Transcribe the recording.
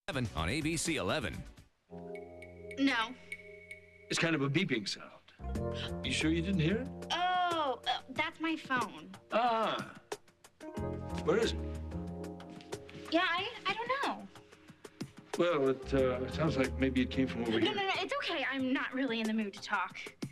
on ABC 11. No. It's kind of a beeping sound. You sure you didn't hear it? Oh, that's my phone. Ah. Where is it? Yeah, I don't know. Well, it sounds like maybe it came from over here. No, it's okay. I'm not really in the mood to talk.